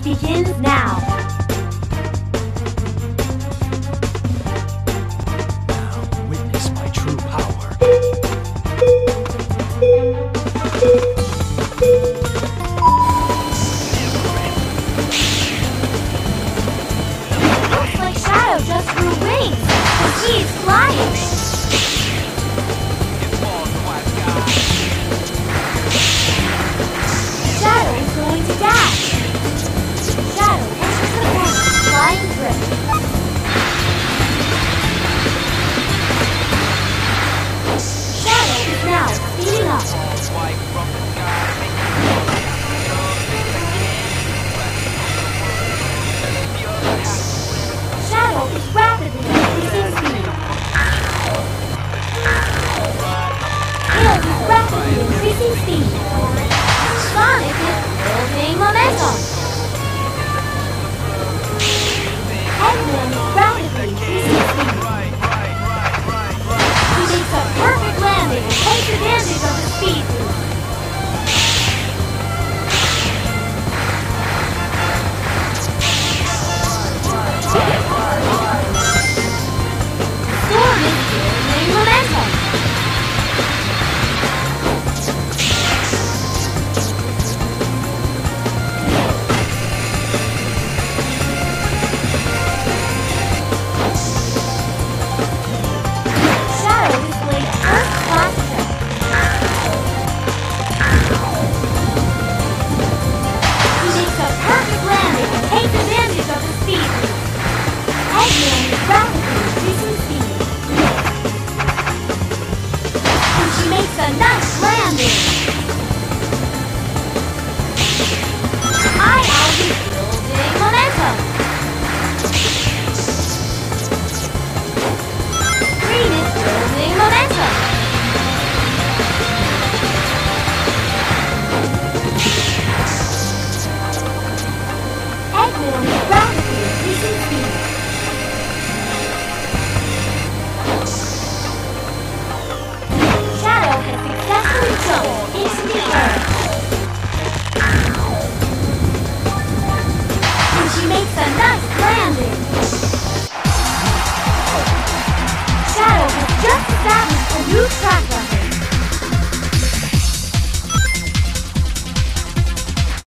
begins now. Now witness my true power. Looks like Shadow just grew wings. He's flying. Shadow is going to dash. Shadow pushes the point, flying grip. Shadow is now speeding up. Shadow is rapidly increasing speed. Tails is rapidly increasing speed. Sonic is building momentum. Eggman is rapidly increasing speed. He makes a perfect landing and takes advantage of the speed boost. Storm is building momentum. Shadow displays first-class trick. He makes a perfect landing and takes advantage of the speed boost. Eggman is rapidly increasing speed. And she makes a nice landing. Eye-Owl is building momentum. Green is building momentum. Eggman is rapidly increasing speed. Shadow has successfully jumped into the earth.